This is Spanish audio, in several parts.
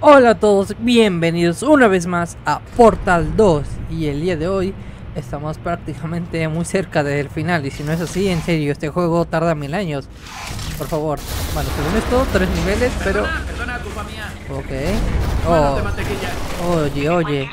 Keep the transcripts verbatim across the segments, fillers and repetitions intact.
Hola a todos, bienvenidos una vez más a Portal dos. Y el día de hoy estamos prácticamente muy cerca del final. Y si no es así, en serio, este juego tarda mil años. Por favor. Bueno, según esto, tres niveles, pero... Perdona, perdona, culpa mía. Ok. Manos Oh, de mantequilla. oye, oye.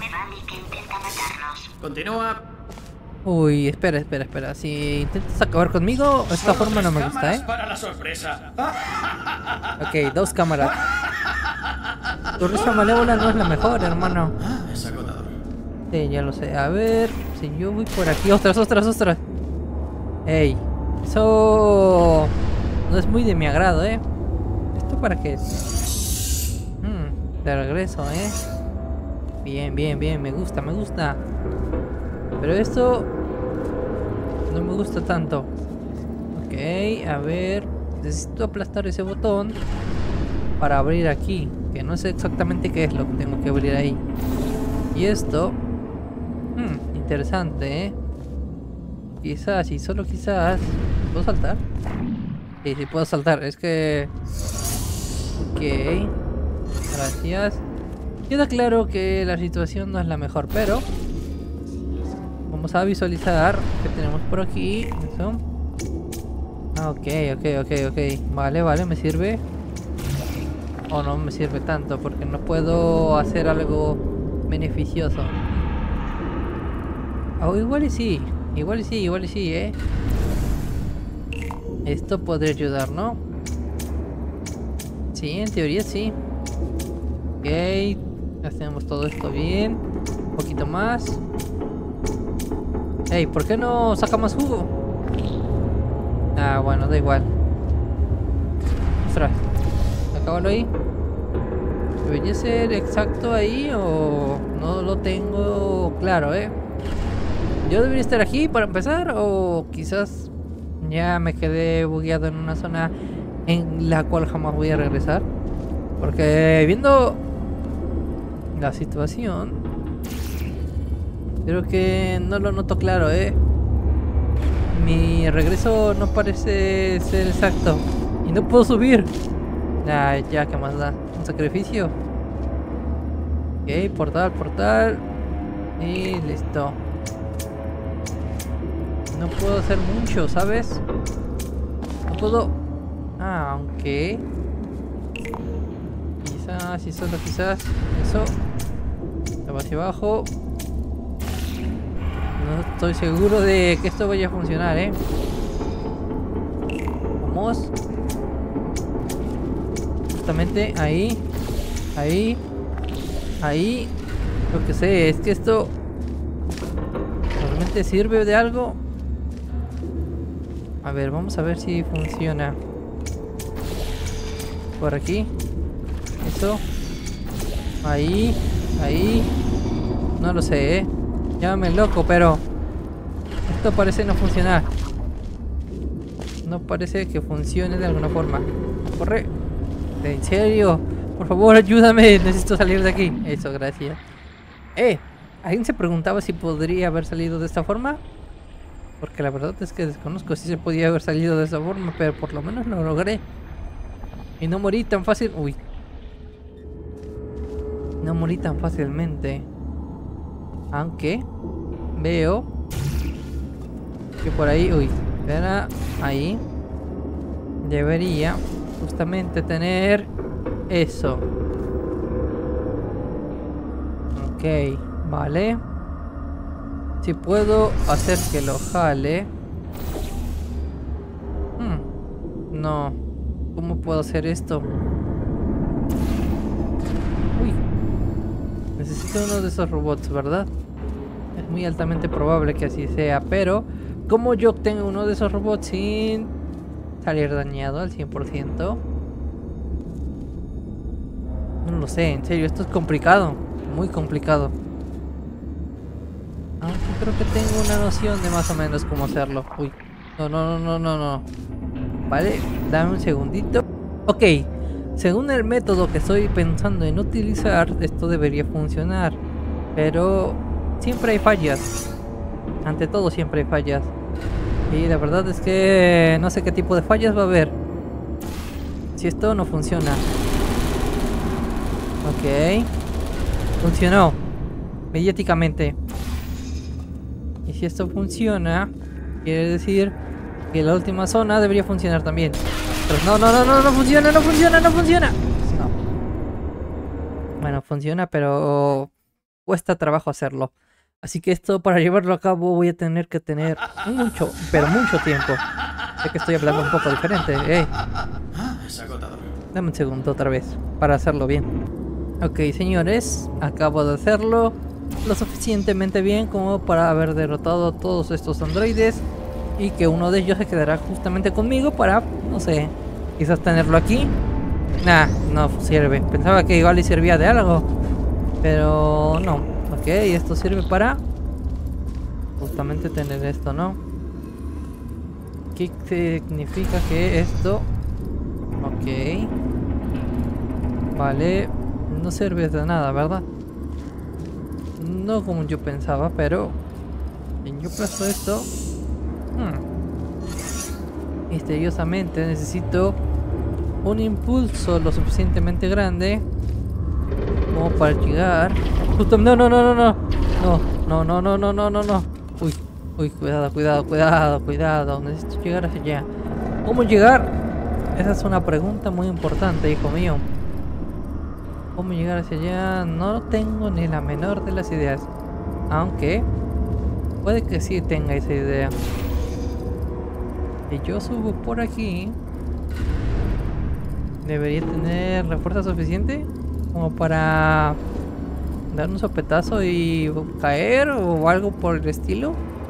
Continúa. Uy, espera, espera, espera. Si intentas acabar conmigo, esta Solo forma no tres me gusta, cámaras ¿eh? para la sorpresa. Ok, dos cámaras. Tu risa malévola no es la mejor, hermano. Ah, es agotador. Sí, ya lo sé. A ver, si yo voy por aquí. ¡Ostras, ostras, ostras! ¡Ey! Eso no es muy de mi agrado, ¿eh? ¿Esto para qué es? Hmm, de regreso, ¿eh? Bien, bien, bien. Me gusta, me gusta. Pero esto no me gusta tanto. Ok, a ver. Necesito aplastar ese botón para abrir aquí. Que no sé exactamente qué es lo que tengo que abrir ahí. Y esto... Hmm, interesante, ¿eh? Quizás, y solo quizás... ¿Puedo saltar? Sí, sí puedo saltar. Es que... Ok. Gracias. Queda claro que la situación no es la mejor, pero... Vamos a visualizar que tenemos por aquí. Eso. Ah, ok, ok, ok, ok. Vale, vale, me sirve. O no me sirve tanto porque no puedo hacer algo beneficioso. O igual y sí. Igual y sí, igual y sí, eh. Esto podría ayudar, ¿no? Sí, en teoría sí. Ok. Hacemos todo esto bien. Un poquito más. Ey, ¿por qué no saca más jugo? Ah, bueno, da igual. Ostras. Acábalo ahí. ¿Debería ser exacto ahí o no lo tengo claro, eh? ¿Yo debería estar aquí para empezar o quizás ya me quedé bugueado en una zona en la cual jamás voy a regresar? Porque viendo la situación, creo que no lo noto claro, eh. Mi regreso no parece ser exacto y no puedo subir. Ah, ya, ¿qué más da? ¿Un sacrificio? Ok, portal, portal. Y listo. No puedo hacer mucho, ¿sabes? No puedo... Ah, aunque... Quizás, y solo quizás... Eso. Va hacia abajo. No estoy seguro de que esto vaya a funcionar, ¿eh? Vamos. Justamente ahí, ahí, ahí. Lo que sé es que esto realmente sirve de algo. A ver, vamos a ver si funciona. Por aquí. Eso. Ahí, ahí. No lo sé, eh. Llámame loco, pero esto parece no funcionar. No parece que funcione de alguna forma. Corre. ¿En serio? Por favor, ayúdame. Necesito salir de aquí. Eso, gracias. Eh, ¿alguien se preguntaba si podría haber salido de esta forma? Porque la verdad es que desconozco si se podía haber salido de esa forma, pero por lo menos lo logré. Y no morí tan fácil. Uy. No morí tan fácilmente. Aunque veo que por ahí, uy, espera, ahí debería justamente tener eso. Ok, vale. Si puedo hacer que lo jale. Hmm, no. ¿Cómo puedo hacer esto? Uy. Necesito uno de esos robots, ¿verdad? Es muy altamente probable que así sea, pero ¿cómo yo obtengo uno de esos robots sin salir dañado al cien por ciento? No lo sé, en serio, esto es complicado, muy complicado. Aunque creo que tengo una noción de más o menos cómo hacerlo. Uy, no, no, no, no, no, no. Vale, dame un segundito. Ok, según el método que estoy pensando en utilizar, esto debería funcionar. Pero siempre hay fallas. Ante todo siempre hay fallas. Y la verdad es que no sé qué tipo de fallas va a haber si esto no funciona. Ok. Funcionó. Mediáticamente. Y si esto funciona, quiere decir que la última zona debería funcionar también. Pero no, no, no, no, no funciona, no funciona, no funciona. No. Bueno, funciona, pero cuesta trabajo hacerlo. Así que esto, para llevarlo a cabo, voy a tener que tener mucho, pero mucho tiempo. Sé que estoy hablando un poco diferente. Hey, Ah, es agotador. dame un segundo otra vez para hacerlo bien. Ok, señores, acabo de hacerlo lo suficientemente bien como para haber derrotado a todos estos androides y que uno de ellos se quedará justamente conmigo para, no sé, quizás tenerlo aquí. Nah, no sirve. Pensaba que igual le servía de algo, pero no. Ok, esto sirve para justamente tener esto, ¿no? ¿Qué significa que esto? Ok. Vale, no sirve de nada, ¿verdad? No como yo pensaba, pero si yo aplasto esto, hmm, misteriosamente necesito un impulso lo suficientemente grande como para llegar justo. No, no, no, no, no, no, no, no, no, no, no, no. Uy, uy, cuidado, cuidado, cuidado, cuidado. Necesito llegar hacia allá. ¿Cómo llegar? Esa es una pregunta muy importante, hijo mío. ¿Cómo llegar hacia allá? No tengo ni la menor de las ideas. Aunque puede que sí tenga esa idea. Si yo subo por aquí, debería tener la fuerza suficiente como para dar un sopetazo y caer o algo por el estilo.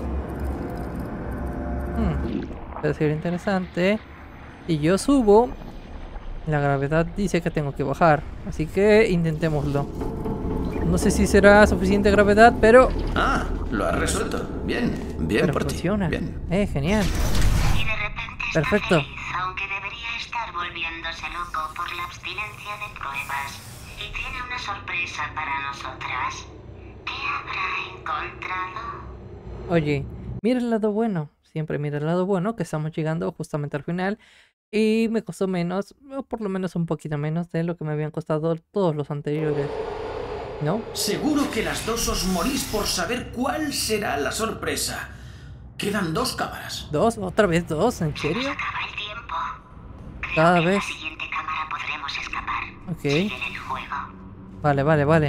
Hmm, puede ser interesante. Si yo subo, la gravedad dice que tengo que bajar, así que intentémoslo. No sé si será suficiente gravedad, pero... Ah, lo has resuelto. Bien, bien pero por ti. funciona. Bien. Eh, genial. Y de repente está Perfecto. feliz, aunque debería estar volviéndose loco por la abstinencia de pruebas. Y tiene una sorpresa para nosotras. ¿Qué habrá encontrado? Oye, mira el lado bueno. Siempre mira el lado bueno, que estamos llegando justamente al final. Y me costó menos, o por lo menos un poquito menos de lo que me habían costado todos los anteriores. ¿No? Seguro que las dos os morís por saber cuál será la sorpresa. Quedan dos cámaras. ¿Dos? ¿Otra vez dos? ¿En serio? Acaba el tiempo. Creo Cada que vez. en la siguiente cámara podremos escapar. Ok. Sigue el juego. Vale, vale, vale.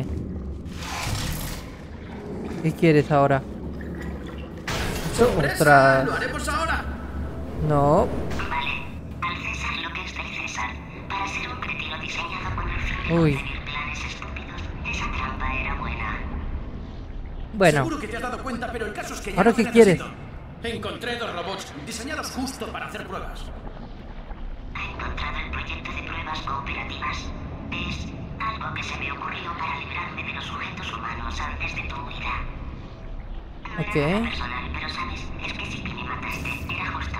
¿Qué quieres ahora? ¡Sorpresa! Ostras. ¡Lo haremos ahora! No. Vale, al César lo que es del César. Para ser un cretino diseñado con el fin de Uy. concebir planes estúpidos, esa trampa era buena. Bueno. Seguro que te has dado cuenta, pero el caso es que ya ¿Ahora no te qué quieres? necesito. Encontré dos robots diseñados justo para hacer pruebas. Ha encontrado el proyecto de pruebas cooperativas. Es algo que se me ocurrió para librarme de los sujetos humanos antes de tu huida. No Ok. era nada personal, pero sabes, es que sí que me mataste. Era justo.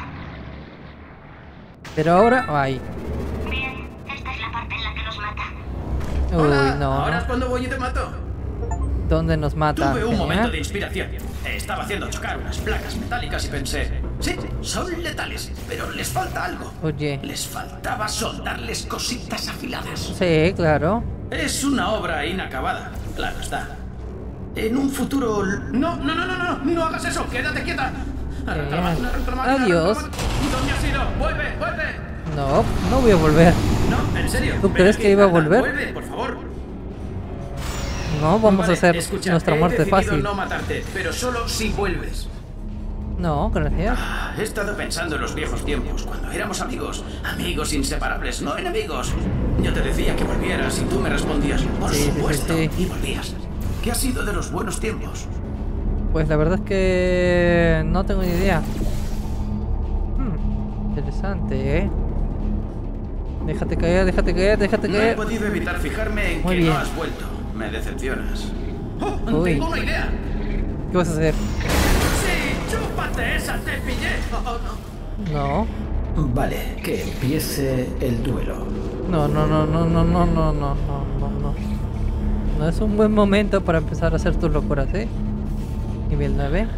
Pero ahora... Ay. Bien, esta es la parte en la que los mata. Hola, Uy, no. ¿ahora es cuando voy y te mato? ¿Dónde nos matan? Tuve un Genial. momento de inspiración. Estaba haciendo chocar unas placas metálicas y pensé... Sí, son letales, pero les falta algo. Oye. Les faltaba soldarles cositas afiladas. Sí, claro. Es una obra inacabada, claro está. En un futuro... No, no, no, no, no, no hagas eso, quédate quieta. Arranca la máquina, arranca la máquina, Adiós. arranca la máquina. ¿Dónde has ido? Vuelve, vuelve. No, no voy a volver. No, en serio. ¿Tú ven crees aquí, que iba a anda, volver? Vuelve, por favor. No, vamos Vale, a hacer escucha, nuestra he muerte decidido fácil. no matarte, pero solo si vuelves. No, gracias. Ah, he estado pensando en los viejos tiempos, cuando éramos amigos, amigos inseparables, no enemigos. Yo te decía que volvieras y tú me respondías, por Sí, sí, sí, supuesto, sí. y volvías. ¿Qué ha sido de los buenos tiempos? Pues la verdad es que no tengo ni idea. Hmm, interesante, ¿eh? Déjate caer, déjate caer, déjate No he caer. podido evitar fijarme en Muy que bien. no has vuelto. Me decepcionas. ¡Oh, Uy. tengo una idea! ¿Qué vas a hacer? ¡Sí, chúpate esa, te pillé! Oh, no. No, Vale, que empiece el duelo. no, no, no, no, no, no, no, no, no, no, no. No es un buen momento para empezar a hacer tus locuras, ¿eh? Nivel nueve.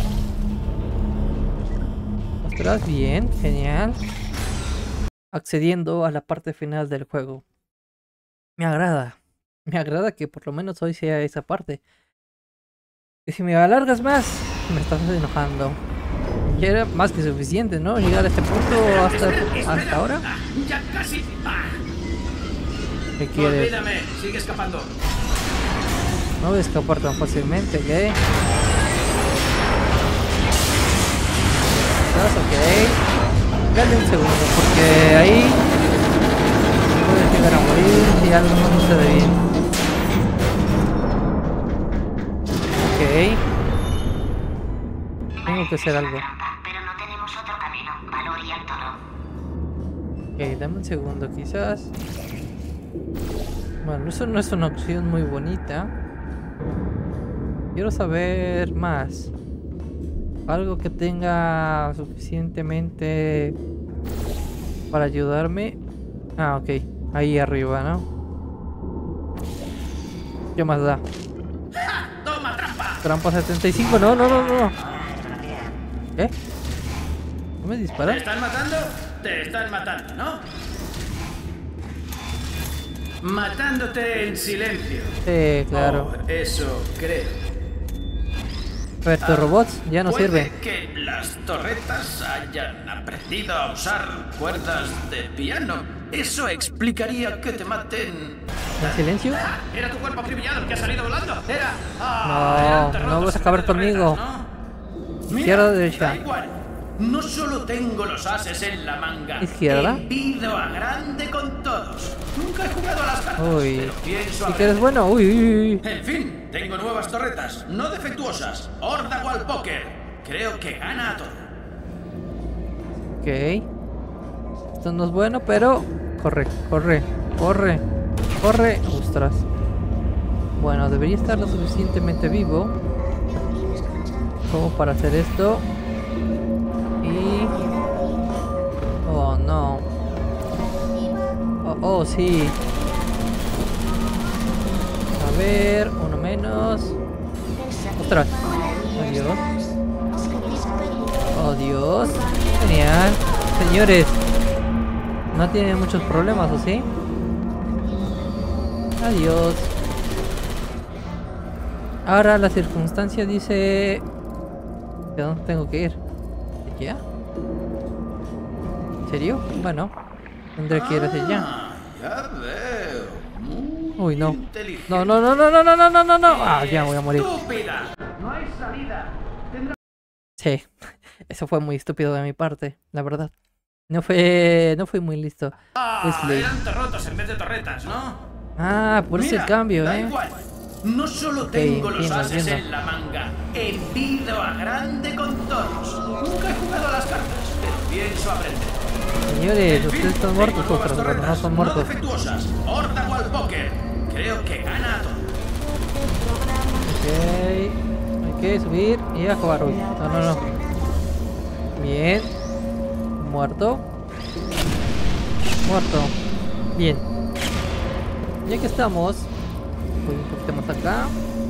Ostras, bien, genial. Accediendo a la parte final del juego. Me agrada. Me agrada que por lo menos hoy sea esa parte. Y si me alargas más, me estás enojando. Ya era más que suficiente, ¿no? Llegar a este punto hasta, hasta ahora. Ah, ya casi. Ah, ¿Qué quieres? olvídame, sigue escapando. No voy a escapar tan fácilmente, ¿ok? ¿Estás ok? Dale un segundo, porque ahí puedes llegar a morir si algo no sucede bien. Ok. Tengo que hacer algo. Pero no tenemos otro camino. Valor y al toro. Ok, dame un segundo, quizás. Bueno, eso no es una opción muy bonita. Quiero saber más. Algo que tenga suficientemente para ayudarme. Ah, ok. Ahí arriba, ¿no? ¿Qué más da? ¡Toma, trampa! Trampa setenta y cinco. No, no, no, no. ¿Qué? ¿No me ¿Te disparan? están matando? Te están matando, ¿no? Matándote en silencio. Sí, claro. Oh, eso creo. Pero estos robots ya no Puede sirven. que las torretas hayan aprendido a usar cuerdas de piano. Eso explicaría que te maten. ¿En silencio? Ah, ¿era tu cuerpo acribillado el que ha salido volando? Era. Ah, No, eran no terrotos vas a en acabar vez de torretas, conmigo. ¿no? Mira, Izquierda o derecha. da igual. No solo tengo los ases en la manga. Izquierda. Envido a grande con todos. Nunca he jugado a las cartas. Uy. Pero pienso ¿Y que eres aprender. bueno? Uy, uy, uy. En fin, tengo nuevas torretas, no defectuosas. Horda Wall Poker. Creo que gana a todo. Ok. Esto no es bueno, pero... Corre, corre, corre, corre. Ostras. Bueno, debería estar lo suficientemente vivo como para hacer esto. Y... Oh, no. Oh, oh, sí. A ver, uno menos. Ostras. Adiós. Oh, Dios. Genial. Señores, no tienen muchos problemas, ¿o sí? Adiós. Ahora la circunstancia dice... ¿De dónde tengo que ir? ¿Ya? ¿En serio? Bueno, tendré que ir hacia allá. Ah, ya veo. Muy Uy, no. inteligente. No, no, no, no, no, no, no, no, no, no. Ah, ya voy a morir. Estúpida. No hay salida. Tendrás Sí, eso fue muy estúpido de mi parte, la verdad. No fue, no fui muy listo. Ah, Wesley. eran terrotos en vez de torretas, ¿no? Ah, por eso el Mira, cambio, da eh. igual. No solo Ok, tengo los entiendo, ases entiendo. en la manga, envido a grande con todos. Nunca he jugado a las cartas, pero pienso aprender. Señores, En fin, ustedes están tengo muertos, nuevas otros, bueno, no torretas, son muertos. No defectuosas. Horda Wall Poker. Creo que gana a todo. Ok, hay que subir y a jugar. Uy, no, no, no. Bien. Muerto. Muerto. Bien. Ya que estamos, voy un poquito más acá.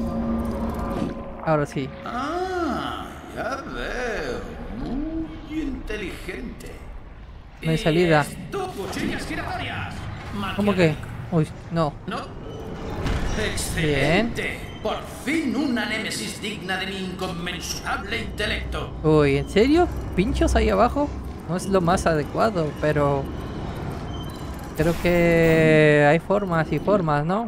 Ahora sí. Ah, ya veo. Muy inteligente. No hay Y salida. esto, cuchillas giratorias. ¿Cómo que? Uy, no. ¿No? ¡Excelente! Por fin una némesis digna de mi inconmensurable intelecto. Uy, ¿en serio? ¿Pinchos ahí abajo? No es lo más adecuado, pero... Creo que hay formas y formas, ¿no?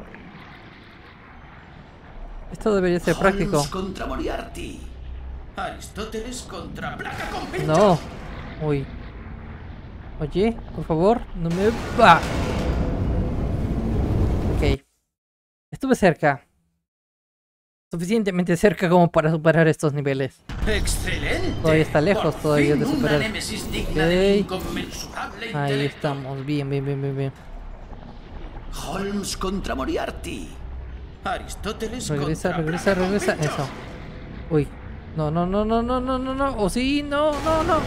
Esto debería ser práctico. Holmes contra Moriarty. Aristóteles contra Placa con pincho. No. Uy. Oye, por favor, no me... ¡Ah! Ok. Estuve cerca. Suficientemente cerca como para superar estos niveles. Excelente. Todavía está lejos, Por todavía fin de superar. Una némesis digna de mi Ok. inconmensurable Ahí intelecto. estamos. Bien, bien, bien, bien, bien. Holmes contra Moriarty. Aristóteles Regresa, contra regresa, Placa con regresa. pincho. Eso. Uy. No, no, no, no, no, no, no, no. O sí, no, no, no.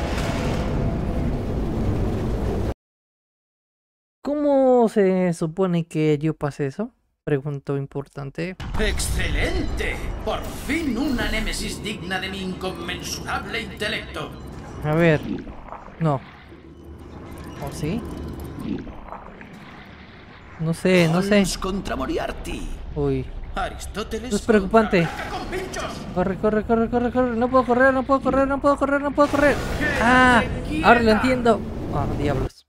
¿Cómo se supone que yo pasé eso? Pregunto importante. ¡Excelente! Por fin una némesis digna de mi inconmensurable intelecto. A ver. No. ¿O sí? No sé, no sé. Holmes contra Moriarty. Uy. Aristóteles. Esto es preocupante. contra Blanca con pinchos. Corre, corre, corre, corre, corre. No puedo correr, no puedo correr, no puedo correr, no puedo correr. Ah, ahora lo entiendo. Ah, diablos.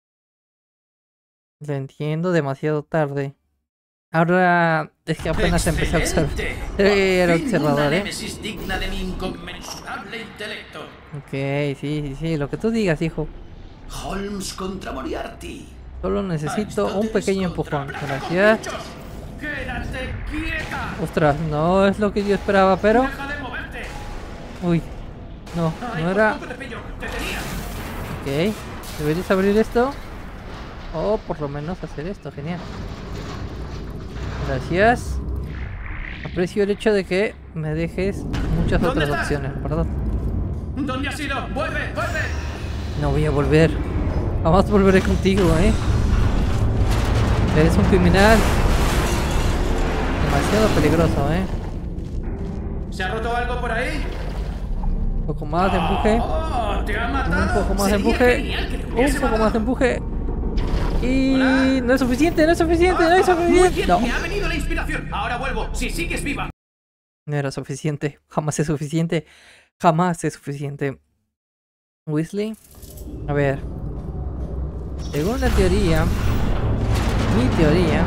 Lo entiendo demasiado tarde. Ahora es que apenas empecé a observar. Excelente. Era Por fin observador, una ¿eh? némesis digna de mi inconmensurable intelecto. Ok, sí, sí, sí, lo que tú digas, hijo. Holmes contra Moriarty. Solo necesito un Aristóteles pequeño contra empujón. Blanca con Gracias. pinchos. ¡Quédate quieta! Ostras, no es lo que yo esperaba, pero... ¡Deja de moverte! Uy, no, Ay, no por era... poco te pillo. ¡Te tenía! Ok, deberías abrir esto. O por lo menos hacer esto, genial. Gracias. Aprecio el hecho de que me dejes muchas ¿Dónde otras estás? opciones, perdón. ¿Dónde has ido? ¡Vuelve! ¡Vuelve! No voy a volver. Jamás volveré contigo, eh. Eres un criminal. Demasiado peligroso, eh. ¿Se ha roto algo por ahí? Un poco más de empuje. Oh, ¿te ha Un matado? poco más de Sería empuje. genial que te Un hubiese poco más de matado. empuje. Y Hola. no es suficiente, no es suficiente, no es Ah, muy suficiente. bien, No. me ha venido la inspiración. Ahora vuelvo. Si sigues viva. No era suficiente. Jamás es suficiente. Jamás es suficiente. Weasley. A ver. Según la teoría. Mi teoría.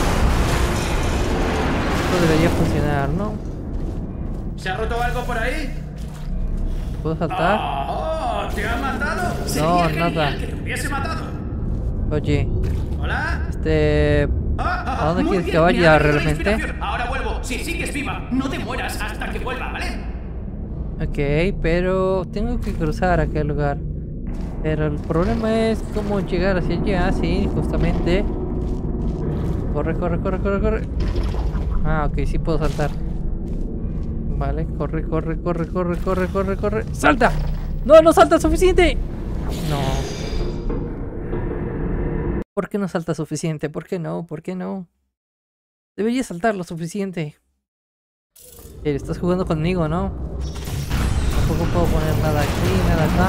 Esto debería funcionar, ¿no? ¿Se ha roto algo por ahí? ¿Puedo saltar? Oh, ¿te ha matado? No, Sería genial nada. que te hubiese matado. Oye. Hola. Este... Ah, ah, ¿A dónde muy quieres bien, que me vaya ha venido la realmente? inspiración. Ahora vuelvo. Si sigues viva, no te mueras hasta que vuelva, ¿vale? Ok, pero tengo que cruzar aquel lugar. Pero el problema es cómo llegar hacia allá, sí, justamente. Corre, corre, corre, corre, corre. Ah, ok, sí puedo saltar. Vale, corre, corre, corre, corre, corre, corre, corre. ¡Salta! ¡No, no salta suficiente! No. ¿Por qué no salta suficiente? ¿Por qué no? ¿Por qué no? Debería saltar lo suficiente. Eh, estás jugando conmigo, ¿no? Tampoco puedo poner nada aquí, nada acá.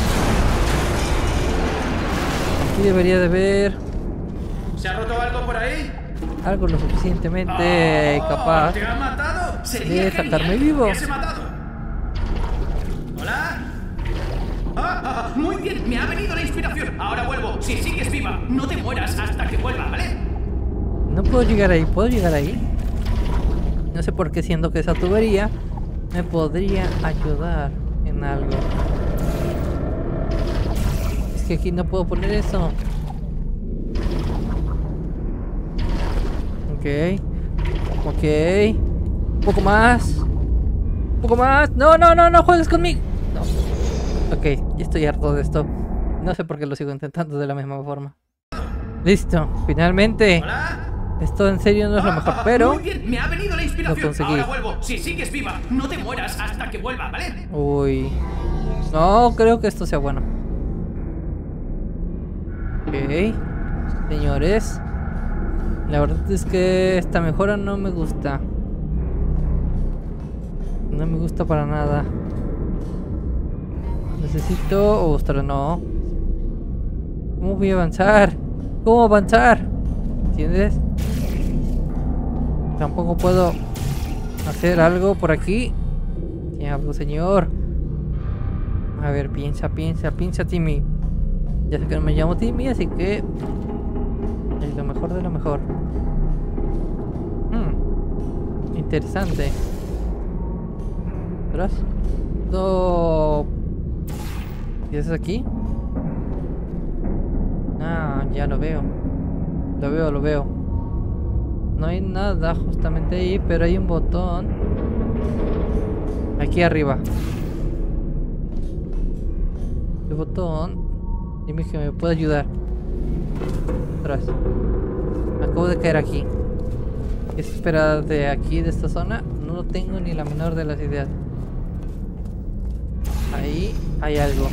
Aquí debería de haber ¿Se ha roto algo por ahí? algo lo suficientemente Oh, capaz ¿te ha matado? Sería de genial sacarme que te vivo. hubiese matado. Hola. Ah, ah, muy bien, me ha venido la inspiración. Ahora vuelvo. Si sigues viva, no te mueras hasta que vuelva, ¿vale? No puedo llegar ahí, ¿puedo llegar ahí? No sé por qué, siendo que esa tubería me podría ayudar en algo. Es que aquí no puedo poner eso. Ok. Ok. Un poco más. Un poco más. No, no, no, no juegues conmigo. No. Ok, ya estoy harto de esto. No sé por qué lo sigo intentando de la misma forma. Listo, finalmente. Hola. Esto en serio no es lo mejor, pero... Muy bien, me ha venido la inspiración. Lo conseguí. Ahora vuelvo. Si sigues viva, no te mueras hasta que vuelva, ¿vale? Uy. No creo que esto sea bueno. Ok. Señores. La verdad es que esta mejora no me gusta. No me gusta para nada. Necesito... Ostras, no. ¿Cómo voy a avanzar? ¿Cómo avanzar? ¿Entiendes? Tampoco puedo hacer algo por aquí. Diablo, señor. A ver, piensa, piensa, piensa, Timmy. Ya sé que no me llamo Timmy, así que es lo mejor de lo mejor. Hmm. Interesante. ¿Verás? No. ¿Y eso es aquí? Ah, ya lo veo. Lo veo, lo veo. No hay nada justamente ahí, pero hay un botón aquí arriba. El botón, dime que me puede ayudar. Atrás. Acabo de caer aquí. ¿Qué se espera de aquí, de esta zona? No tengo ni la menor de las ideas. Ahí hay algo.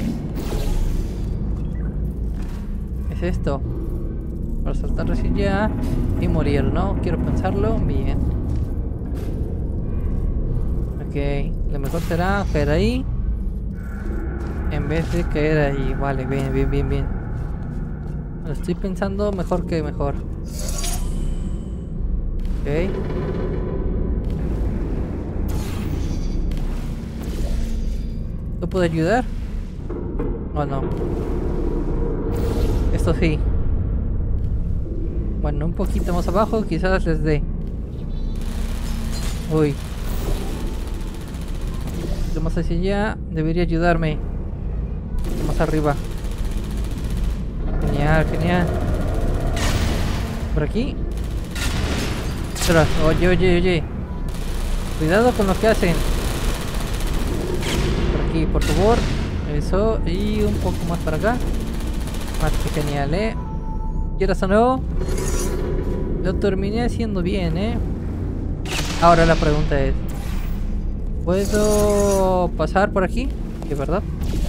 ¿Es esto? Para saltar así ya y morir, ¿no? Quiero pensarlo bien. Ok, lo mejor será caer ahí en vez de caer ahí. Vale, bien, bien, bien, bien. Lo estoy pensando mejor que mejor. Ok. ¿Tú puedes ayudar? ¿O no? Esto sí. Bueno, un poquito más abajo quizás les dé. Uy. Un poquito más hacia allá. Debería ayudarme. Un poquito más arriba. Genial, genial. Por aquí. Ostras, oye, oye, oye. Cuidado con lo que hacen. Por aquí, por favor. Eso. Y un poco más para acá. Más que genial, eh. ¿Quieras o no? Lo terminé haciendo bien, eh. Ahora la pregunta es: ¿puedo pasar por aquí? ¿De verdad?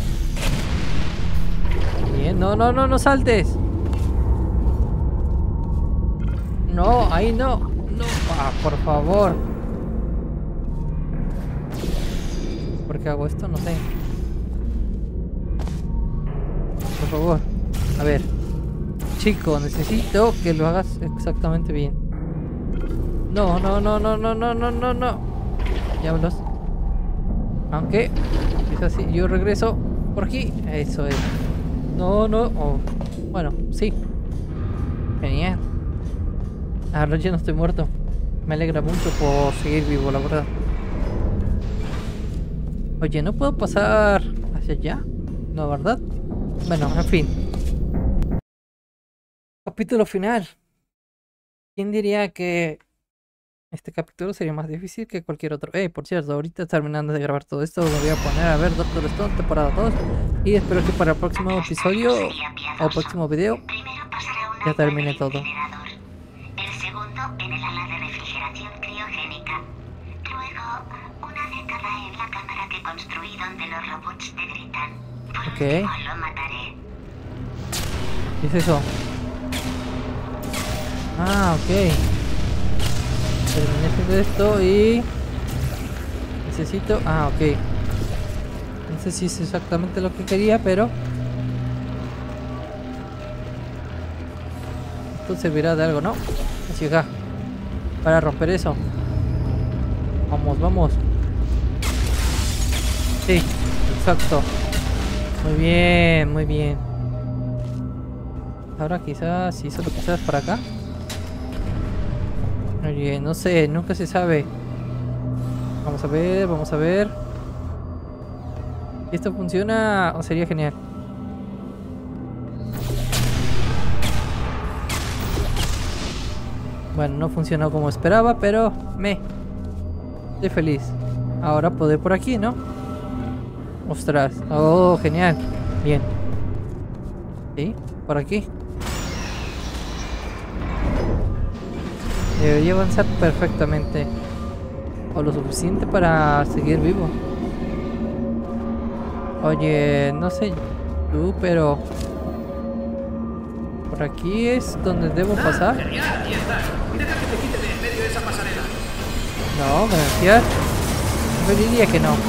Bien, no, no, no, no saltes. No, ahí no. No, ah, por favor. ¿Por qué hago esto? No sé. Por favor. A ver. Chico, necesito que lo hagas exactamente bien. No, no, no, no, no, no, no, no, no. Diablos. Aunque, es así. Yo regreso por aquí. Eso es. No, no. Oh. Bueno, sí. Genial. Ahora ya no estoy muerto. Me alegra mucho por seguir vivo, la verdad. Oye, ¿no puedo pasar hacia allá? No, ¿verdad? Bueno, en fin. Capítulo final. ¿Quién diría que este capítulo sería más difícil que cualquier otro? Eh, por cierto, ahorita terminando de grabar todo esto, me voy a poner a ver Doctor Stone temporada dos. Y espero que para el próximo episodio o próximo video ya termine todo. El segundo en el ala de refrigeración criogénica. Luego, una década en la cámara que construí donde los robots te gritan. Por Ok. último, lo mataré. ¿Qué es eso? Ah, ok. Terminé haciendo esto y... necesito... Ah, ok. No sé si es exactamente lo que quería, pero... esto servirá de algo, ¿no? Así acá. Para romper eso. Vamos, vamos. Sí, exacto. Muy bien, muy bien. Ahora quizás, si solo quizás para acá. Oye, no sé, nunca se sabe. Vamos a ver, vamos a ver. Si esto funciona, sería genial. Bueno, no funcionó como esperaba, pero me estoy feliz. Ahora poder por aquí, ¿no? Ostras, oh, genial. Bien. Sí, por aquí. Debería avanzar perfectamente. O lo suficiente para seguir vivo. Oye, no sé tú, pero... ¿por aquí es donde debo pasar? Ah, genial, ahí está. Deja que te quite de en medio de esa pasarela. No, gracias. Preferiría que no.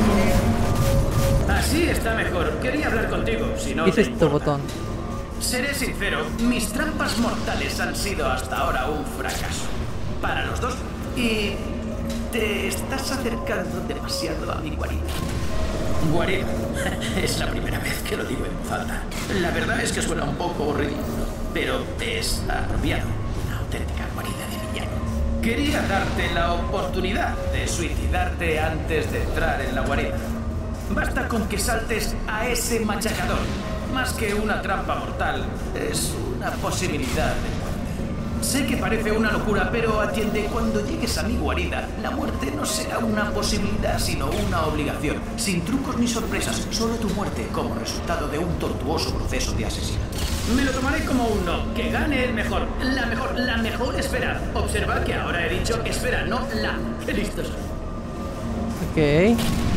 Así está mejor. Quería hablar contigo, si no ¿Qué es te este importa. botón? Seré sincero, mis trampas mortales han sido hasta ahora un fracaso. Para los dos. Y te estás acercando demasiado a mi guarida. Guarida. Es la primera vez que lo digo en voz alta. La verdad es que suena un poco ridículo, pero es apropiado. Una auténtica guarida de villano. Quería darte la oportunidad de suicidarte antes de entrar en la guarida. Basta con que saltes a ese machacador. Más que una trampa mortal, es una posibilidad de muerte. Sé que parece una locura, pero atiende, cuando llegues a mi guarida, la muerte no será una posibilidad, sino una obligación. Sin trucos ni sorpresas, solo tu muerte como resultado de un tortuoso proceso de asesinato. Me lo tomaré como un no, que gane el mejor, la mejor, la mejor espera. Observa que ahora he dicho espera, no la. ¡Qué listos! Ok.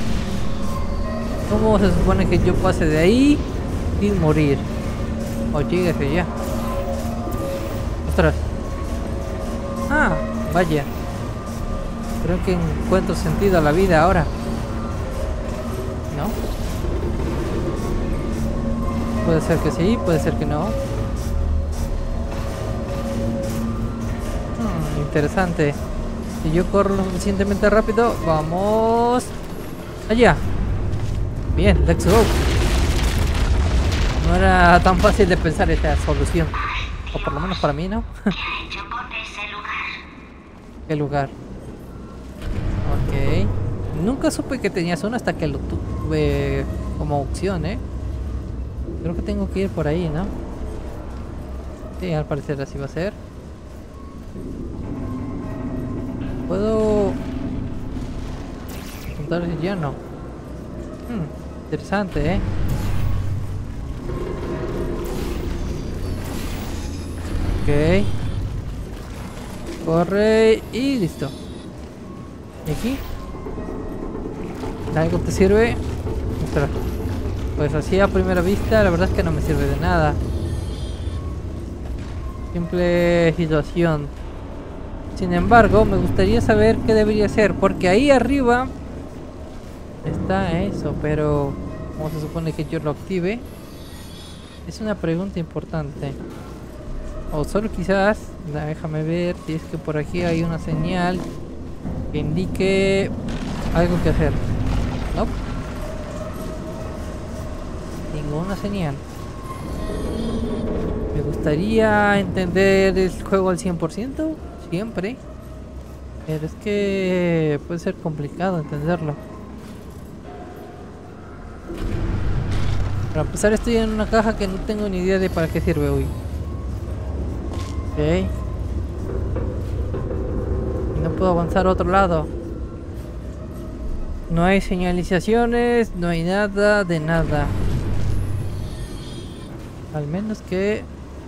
¿Cómo se supone que yo pase de ahí sin morir? O llegue hacia allá. Ostras. Ah, vaya. Creo que encuentro sentido a la vida ahora. ¿No? Puede ser que sí, puede ser que no. Hmm, interesante. Si yo corro lo suficientemente rápido, vamos allá. Bien, let's go. No era tan fácil de pensar esta solución. O por lo menos para mí, ¿no? ¿Qué ha hecho con ese lugar? ¿Qué lugar? Ok. Nunca supe que tenías uno hasta que lo tuve como opción, ¿eh? Creo que tengo que ir por ahí, ¿no? Sí, al parecer así va a ser. ¿Puedo apuntar el llano? Hmm, interesante, ¿eh? Ok. Corre y listo. ¿Y aquí? ¿Algo te sirve? Ostras. Pues así a primera vista la verdad es que no me sirve de nada. Simple situación. Sin embargo, me gustaría saber qué debería hacer, porque ahí arriba está eso, pero ¿cómo se supone que yo lo active? Es una pregunta importante. O solo quizás, déjame ver si es que por aquí hay una señal que indique algo que hacer. No. Ninguna señal. Me gustaría entender el juego al cien por ciento, siempre. Pero es que puede ser complicado entenderlo. Para empezar estoy en una caja que no tengo ni idea de para qué sirve hoy. Ok. Y no puedo avanzar a otro lado. No hay señalizaciones, no hay nada de nada. Al menos que...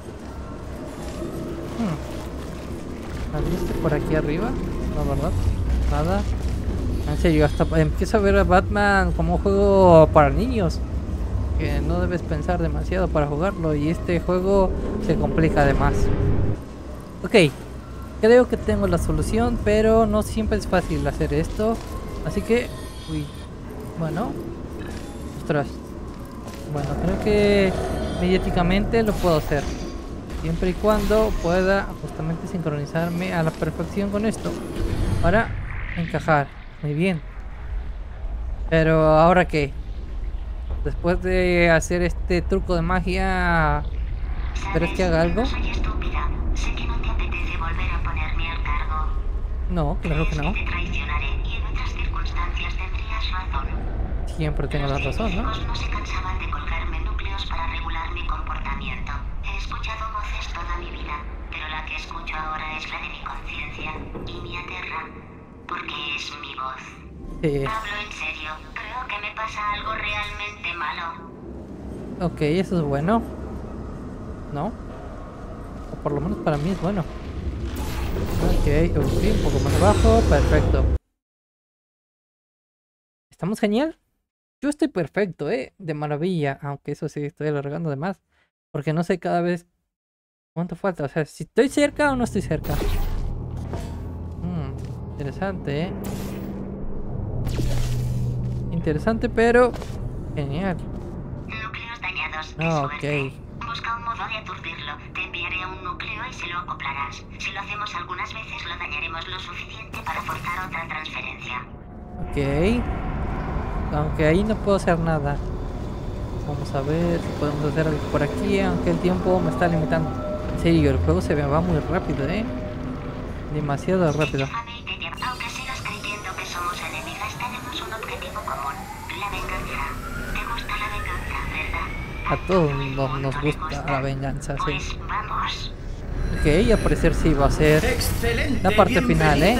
Hmm. ¿Has visto por aquí arriba? No, ¿verdad? Nada. En serio, hasta empiezo a ver a Batman como un juego para niños. Que no debes pensar demasiado para jugarlo. Y este juego se complica además. Ok. Creo que tengo la solución, pero no siempre es fácil hacer esto. Así que... Uy. Bueno. Ostras. Bueno, creo que mediáticamente lo puedo hacer. Siempre y cuando pueda justamente sincronizarme a la perfección con esto. Para encajar. Muy bien. Pero ahora qué. Después de hacer este truco de magia, ¿crees que haga algo? No soy estúpida. Sé que no te apetece volver a ponerme al cargo. No, claro que no. Te traicionaré y en otras circunstancias tendrías razón. Siempre tengo la razón, ¿no? Los científicos no se cansaban de colgarme núcleos para regular mi comportamiento. He escuchado voces toda mi vida, pero la que escucho ahora es la de mi conciencia y me aterra, porque es mi voz. Sí. Hablo en serio, creo que me pasa algo realmente malo. Ok, eso es bueno. ¿No? O por lo menos para mí es bueno. Ok, ok, un poco más abajo, perfecto. ¿Estamos genial? Yo estoy perfecto, eh, de maravilla, aunque eso sí estoy alargando de más, porque no sé cada vez cuánto falta, o sea, si estoy cerca o no estoy cerca. Hmm, interesante, eh. Interesante, pero genial. Núcleos dañados. de Ah, suerte. ok. Busca un modo de aturdirlo. Te enviaré a un núcleo y se lo acoplarás. Si lo hacemos algunas veces, lo dañaremos lo suficiente para forzar otra transferencia. Ok. Aunque ahí no puedo hacer nada. Vamos a ver si podemos hacer algo por aquí, aunque el tiempo me está limitando. En serio, el juego se me va muy rápido, eh. Demasiado rápido. Déjame y te llevo. Aunque sigas creyendo que somos enemigas, tenemos un objetivo común. La venganza. ¿Te gusta la venganza, verdad? A todos nos, nos gusta la venganza, sí. Pues vamos. Ok, y al parecer sí va a ser Excelente. la parte final, ¿eh?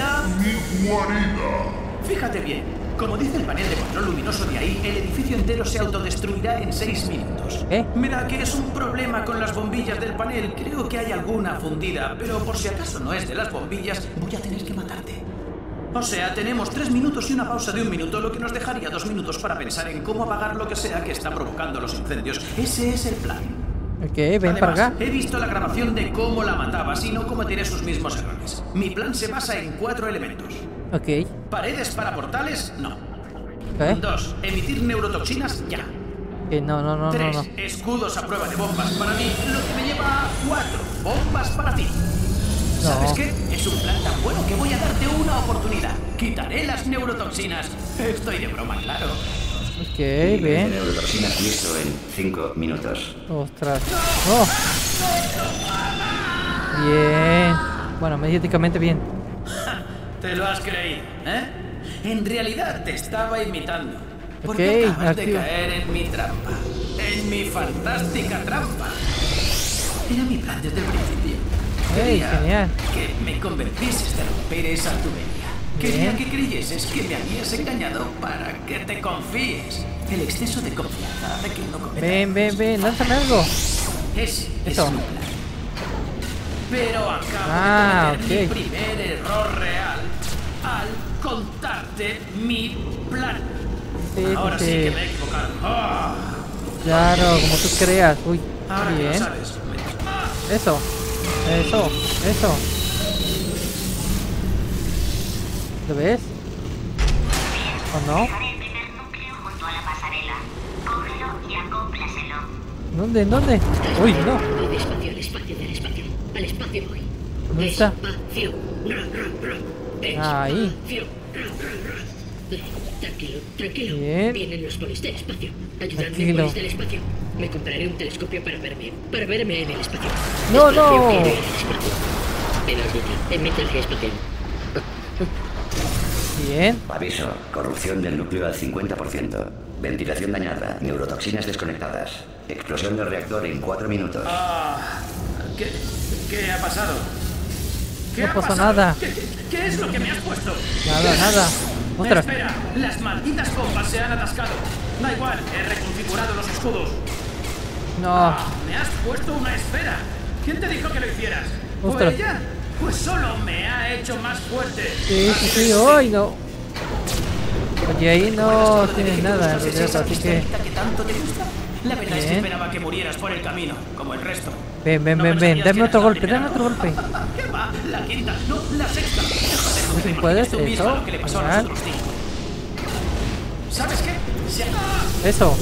Fíjate bien. Como dice el panel de control luminoso de ahí, el edificio entero se autodestruirá en seis minutos. ¿Eh? Me da que es un problema con las bombillas del panel. Creo que hay alguna fundida, pero por si acaso no es de las bombillas, voy a tener que matarte. O sea, tenemos tres minutos y una pausa de un minuto, lo que nos dejaría dos minutos para pensar en cómo apagar lo que sea que está provocando los incendios. Ese es el plan. Ok, ven Además, para acá. he visto la grabación de cómo la matabas y no cometeré sus mismos errores. Mi plan se basa en cuatro elementos. Ok. Paredes para portales, no. ¿Eh? Dos, emitir neurotoxinas, ya. Que no, no, no, no, Tres, no. escudos a prueba de bombas para mí, lo que me lleva a cuatro bombas para ti. No. ¿Sabes qué? Es un plan tan bueno que voy a darte una oportunidad. Quitaré las neurotoxinas. Estoy de broma, claro. Ok, De bien. neurotoxinas listo en cinco minutos. Ostras. Oh. Bien. Bueno, mediáticamente bien. Te lo has creído, ¿eh? En realidad te estaba imitando. Porque Ok, acabas de activo. caer en mi trampa. En mi fantástica trampa. Era mi plan desde el principio. Ey, Quería genial. que me convencieses de romper esa tubería. Quería Bien. que creyeses que me habías engañado para que te confíes. El exceso de confianza hace que uno cometa Ven, ven, ven, lánzame algo. Ese es Eso. mi plan. Pero acabo Ah, de cometer ok. mi primer error real al contarte mi plan. Sí, Ahora sí sí, que sí. me he equivocado. Ah, Claro, como tú creas. Uy, ahora que lo bien. sabes. me- Eso, eso, eso. ¿Lo ves? ¿O no? Dejaré el primer núcleo junto a la pasarela. Cógelo y acóplaselo. ¿Dónde? ¿En dónde? Uy, no. Al espacio, al espacio, del espacio. Al espacio voy. ¿Dónde está? Espacio. Ra, ra, ra. Ahí. Espacio. Ra, ra, ra. Tranquilo, tranquilo. Bien. Vienen los polis del espacio. Ayudadme, Tranquilo. polis del espacio. Me compraré un telescopio para verme. Para verme en el espacio. No, Espacio, no. en el espacio. Ven, Audita, emite el espacio. Bien. Aviso, corrupción del núcleo al cincuenta por ciento. Ventilación dañada, neurotoxinas desconectadas. Explosión del reactor en cuatro minutos. Ah, ¿qué, ¿Qué ha pasado? ¿Qué No ha pasó pasado? nada. ¿Qué, qué- qué es lo que me has puesto? Nada, nada. Ostras. Espera, las malditas bombas se han atascado. Da igual, he reconfigurado los escudos. No. Ah, me has puesto una esfera. ¿Quién te dijo que lo hicieras? ¿Fue Ostras. ella? Pues solo me ha hecho más fuerte. Sí, sí, sí. Uy, no. Oye, ahí no tienes nada en realidad, así que... que tanto te gusta? La verdad es que Bien. esperaba que murieras por el camino, como el resto. Ven, ven, ¿No ven, ven. pensarías que Dame eras otro la golpe, primera? dame otro golpe. ¿Qué va? La quinta, no, la sexta. Déjate, no te ¿Sí puedes? imagines tú misma Eso, lo que le pasó a genial. nosotros cinco. ¿Sabes qué? Se ha... Eso.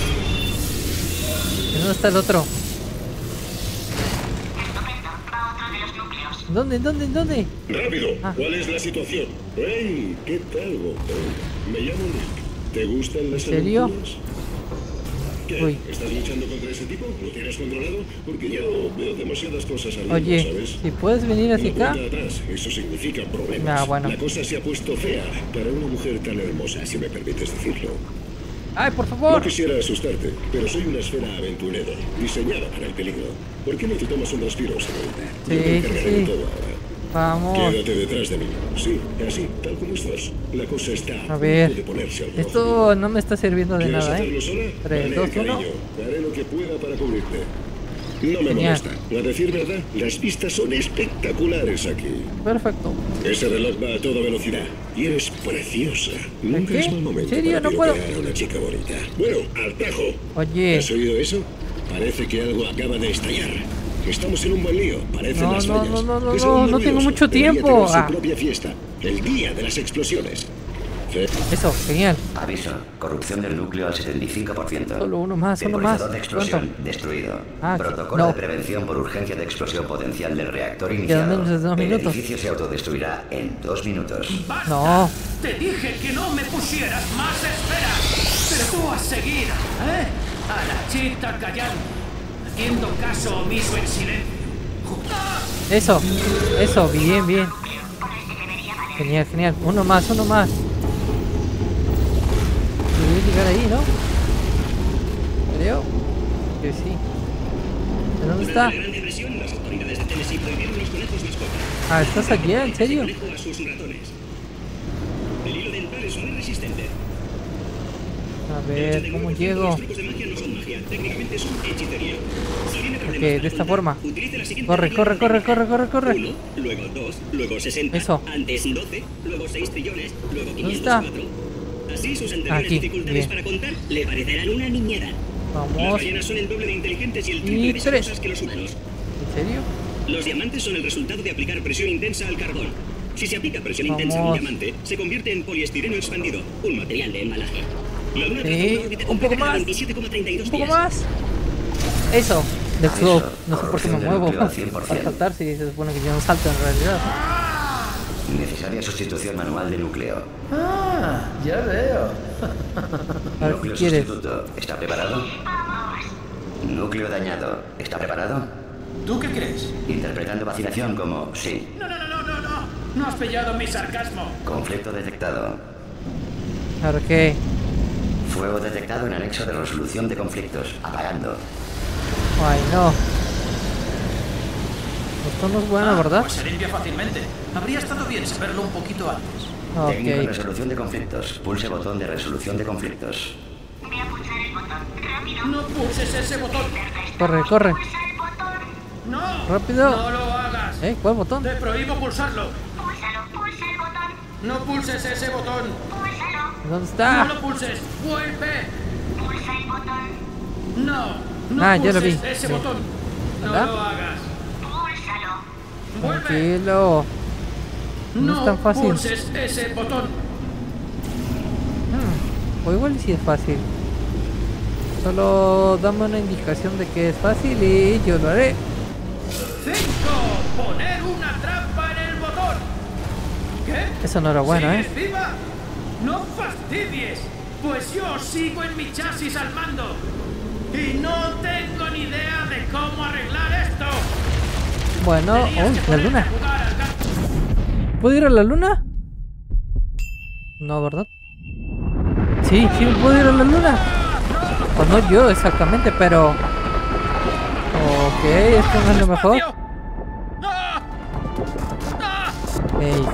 ¿Y dónde está el otro? Estupendo. Va otro de los núcleos. ¿Dónde, dónde, dónde? Rápido, Ah. ¿cuál es la situación? Hey, ¿qué tal, Goku? Me llamo Nick. ¿Te gustan las ¿En serio? aventuras? ¿Qué? Uy. ¿Estás luchando contra ese tipo? ¿Lo tienes controlado? Porque yo veo demasiadas cosas al Oye, mismo, ¿sabes? si puedes venir hacia Una acá. cuenta atrás, eso significa problemas. Ah, bueno. La cosa se ha puesto fea para una mujer tan hermosa, si me permites decirlo. ¡Ay, por No favor! quisiera asustarte, pero soy una esfera aventurera, diseñada para el peligro. ¿Por qué no te tomas un respiro, señorita? Sí, Yo me sí, encargaré sí. de todo ahora. Vamos. Quédate detrás de mí. Sí, así, tal como estás. La cosa está a, A punto ver. de ponerse al rojo. Esto no me está sirviendo de ¿Quieres nada, hacerlo ¿eh? sola? tres, Vale, dos, uno. cariño. Haré lo que pueda para cubrirte. No me Genial. molesta. A decir verdad, las vistas son espectaculares aquí. Perfecto. Ese reloj va a toda velocidad. Y eres preciosa. Nunca qué? es mal momento ¿En serio? para No puedo. piropear a una chica bonita. Bueno, al tajo. Oye. ¿Has oído eso? Parece que algo acaba de estallar. Estamos en un buen lío. Parecen No, las no, fallas. no, no, no, Que no, segundo no tengo ruidoso. mucho Debería tiempo. tener su Ah. propia fiesta. El día de las explosiones. Fe- Eso, genial. Aviso, corrupción del núcleo al setenta y cinco por ciento. Solo uno más, uno más. Temporizador de explosión ¿Cuánto? destruido. Ah, Protocolo no. de prevención por urgencia de explosión potencial del reactor Quedan iniciado. menos de dos El minutos. edificio se autodestruirá en dos minutos. ¡Basta! No. Te dije que no me pusieras más esperas. Pero tú has seguido, ¿eh? A la chita callando. Haciendo caso omiso en silencio. ¡Ah! Eso, eso, bien, bien. Genial, genial. Uno más, uno más. Debería llegar ahí, ¿no? Creo que sí. ¿De dónde está? Durante la Gran Depresión, las autoridades de Tennessee prohibieron los conejos mascotas. Ah, ¿estás aquí? ¿En serio? Conejo a sus ratones. El hilo dental es muy resistente. A ver, ¿cómo llego? Los trucos de magia no son magia, técnicamente son hechicería. Si tiene problemas Ok, para de esta contar, forma. utilice la siguiente Corre, regla corre, corre, corre, corre, corre. Uno, luego dos, luego sesenta. Eso. Antes doce, luego seis trillones, luego ¿Dónde quinientos está? cuatro. Así sus anteriores Aquí, dificultades bien. para contar le parecerán una niñera. Las Vamos. ballenas son el doble de inteligentes y el Y triple de tres. sabrosas que los humanos. ¿En serio? Los diamantes son el resultado de aplicar presión intensa al carbón. Si se aplica presión intensa a un Vamos. diamante, se convierte en poliestireno expandido, un material de embalaje. La luna Sí, alcanza una órbita un poco completa de más. veintisiete coma treinta y dos Un poco días. más. Eso. Let's go. Aviso, No sé por qué me corrupción del muevo núcleo al cien por para cien. saltar si se supone que yo no salto en realidad. Necesaria sustitución manual de núcleo. Ah, ya veo. A ver, Núcleo ¿qué quieres? sustituto. ¿Está preparado? Núcleo dañado. ¿Está preparado? ¿Tú qué crees? Interpretando vacilación como sí. No, no, no, no, no, no. No has pillado mi sarcasmo. Conflicto detectado. ¿Ahora qué? Fuego detectado en anexo de resolución de conflictos. Apagando. Ay, no. Esto no es bueno, Ah, ¿verdad? Pues se limpia fácilmente. Habría estado bien saberlo un poquito antes. Técnico en Ok. resolución de conflictos. Pulse botón de resolución de conflictos. Voy a pulsar el botón. Rápido. No pulses ese botón. Corre, corre. Pulsa el botón. No. Rápido. No lo hagas. ¿Eh? ¿Cuál botón? Te prohíbo pulsarlo. Púlsalo. Pulsa el botón. No pulses ese botón. Púlsalo. ¿Dónde No está? lo pulses. Vuelve. Pulsa el botón. No. No Ah, ya lo pulses vi. ese Sí. botón. No ¿Verdad? lo hagas. Púlsalo. Vuelve. Tranquilo. No es tan fácil. pulses ese botón. Hmm, O igual sí es fácil. Solo dame una indicación de que es fácil y yo lo haré. cinco. Poner una trampa en el botón. ¿Qué? Eso no era bueno, ¿eh? ¿Sigues viva? No fastidies. Pues yo sigo en mi chasis al mando. Y no tengo ni idea de cómo arreglar esto. Bueno, Tenías oh, que la ponerte luna. a jugar al campo. ¿Puedo ir a la luna? No, ¿verdad? Sí, sí puedo ir a la luna. O no yo exactamente, pero... Ok, esto no es lo mejor. ¡Despacio! ¡Ah! ¡Ah! Ey.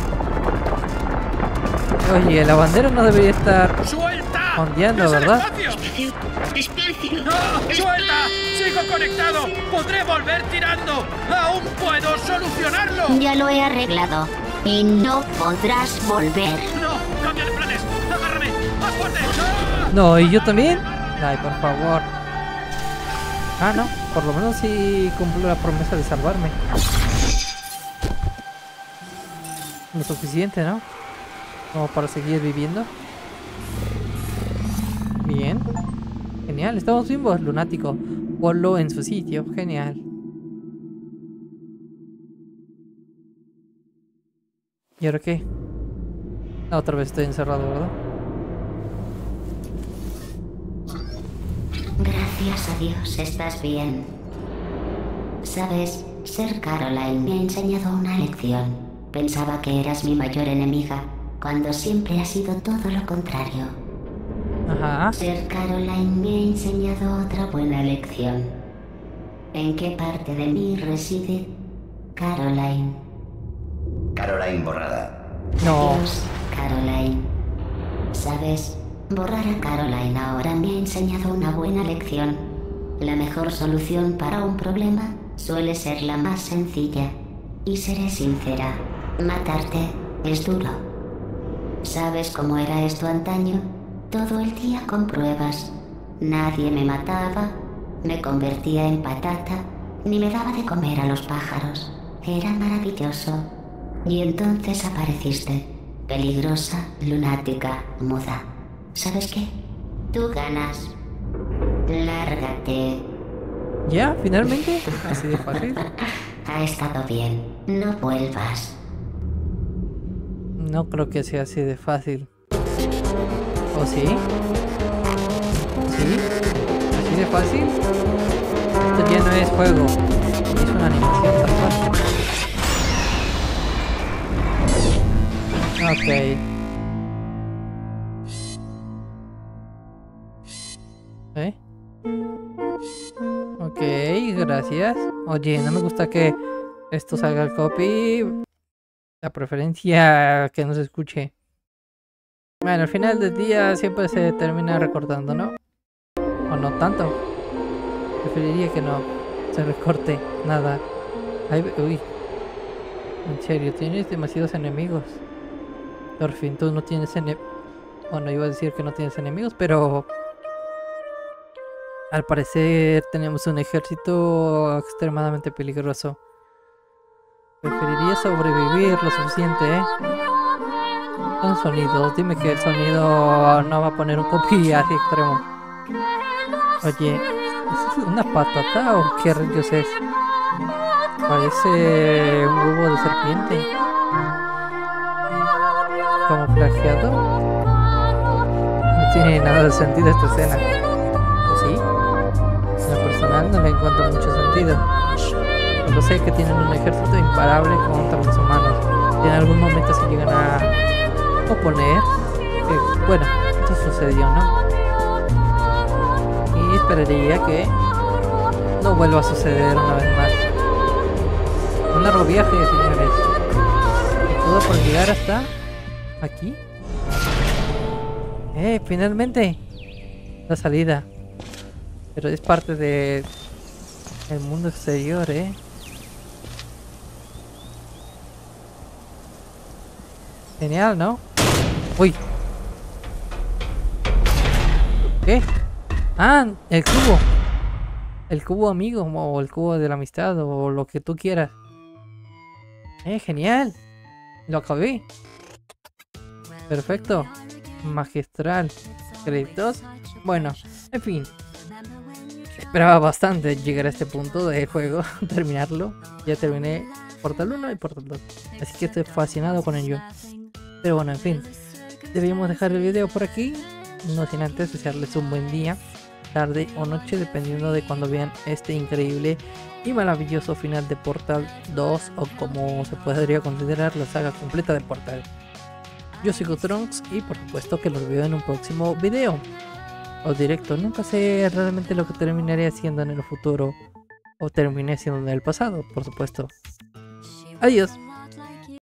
Oye, la bandera no debería estar ¡Suelta! ondeando, ¡Es el ¿verdad? espacio! Despacio. ¡No! ¡Suelta! ¡Sigo conectado! ¡Podré volver tirando! ¡Aún puedo solucionarlo! Ya lo he arreglado. Y no podrás volver. ¡No! ¡Cambia de planes! ¡Agárrame! ¡Más fuerte! ¡Ah! No, ¿y yo también? Ay, por favor. Ah, no. Por lo menos sí cumplo la promesa de salvarme. Lo suficiente, ¿no? Como para seguir viviendo. Bien. Genial, estamos vivos, lunático. Ponlo en su sitio. Genial. ¿Y ahora qué? Ah, otra vez estoy encerrado, ¿verdad? Gracias a Dios estás bien. Sabes, ser Caroline me ha enseñado una lección. Pensaba que eras mi mayor enemiga, cuando siempre ha sido todo lo contrario. Ajá. Ser Caroline me ha enseñado otra buena lección. ¿En qué parte de mí reside Caroline? Caroline borrada. No. Dios, Caroline. ¿Sabes? Borrar a Caroline ahora me ha enseñado una buena lección. La mejor solución para un problema suele ser la más sencilla. Y seré sincera, matarte es duro. ¿Sabes cómo era esto antaño? Todo el día con pruebas. Nadie me mataba, me convertía en patata, ni me daba de comer a los pájaros. Era maravilloso. Y entonces apareciste, peligrosa, lunática, muda. ¿Sabes qué? Tú ganas. Lárgate. ¿Ya? ¿Finalmente? Así de fácil. Ha estado bien. No vuelvas. No creo que sea así de fácil. ¿O sí? ¿Sí? ¿Así de fácil? Esto ya no es juego. Es una animación tal cual. Ok. ¿Eh? Ok, gracias. Oye, no me gusta que esto salga al copy. La preferencia que no se escuche. Bueno, al final del día siempre se termina recortando, ¿no? O no tanto. Preferiría que no se recorte nada. Ay, uy. En serio, tienes demasiados enemigos. Thorfinn, tú no tienes enemigos. Bueno, iba a decir que no tienes enemigos, pero... al parecer tenemos un ejército extremadamente peligroso. Preferiría sobrevivir lo suficiente, ¿eh? Son sonidos. Dime que el sonido no va a poner un copy así extremo. Oye, ¿Es una patata o qué rayos es? Parece un huevo de serpiente. Camuflajeado. No tiene nada de sentido esta escena. ¿Sí? En lo personal no le encuentro mucho sentido. Solo sé que tienen un ejército imparable contra los humanos. Y en algún momento se llegan a oponer. Eh, bueno, esto sucedió, ¿no? Y esperaría que no vuelva a suceder una vez más. Un largo viaje, señores. Y todo por llegar hasta aquí. Eh, finalmente la salida. Pero es parte de el mundo exterior, eh. Genial, ¿no? Uy. ¿Qué? Ah, el cubo. El cubo amigo o el cubo de la amistad o lo que tú quieras. Eh, genial. Lo acabé. Perfecto. Magistral. Créditos. Bueno, en fin. Esperaba bastante llegar a este punto del juego, terminarlo. Ya terminé Portal uno y Portal dos. Así que estoy fascinado con ello. Pero bueno, en fin. Deberíamos dejar el video por aquí. No sin antes desearles un buen día, tarde o noche, dependiendo de cuando vean este increíble y maravilloso final de Portal dos, o como se podría considerar la saga completa de Portal. Yo soy Gotrunks y por supuesto que los veo en un próximo video o directo. Nunca sé realmente lo que terminaré haciendo en el futuro o terminé haciendo en el pasado, por supuesto. Adiós.